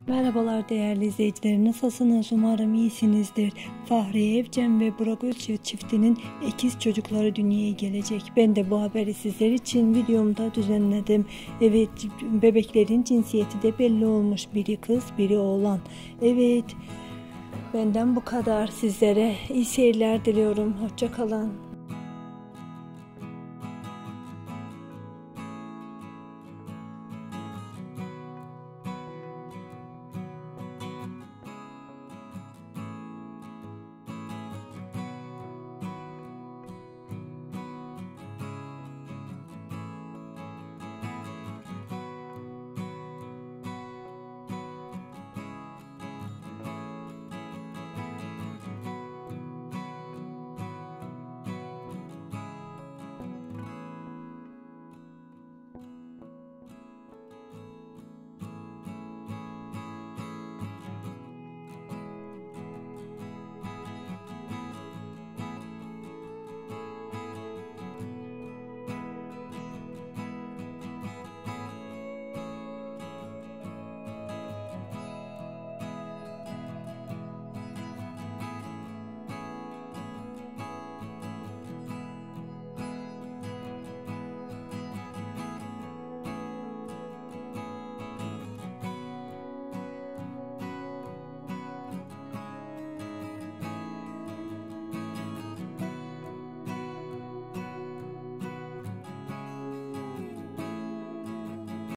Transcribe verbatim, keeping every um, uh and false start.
Merhabalar değerli izleyiciler, nasılsınız? Umarım iyisinizdir. Fahriye Evcen ve Burak Özçivit çiftinin ikiz çocukları dünyaya gelecek. Ben de bu haberi sizler için videomda düzenledim. Evet, bebeklerin cinsiyeti de belli olmuş. Biri kız, biri oğlan. Evet, benden bu kadar. Sizlere iyi seyirler diliyorum. Hoşça kalın.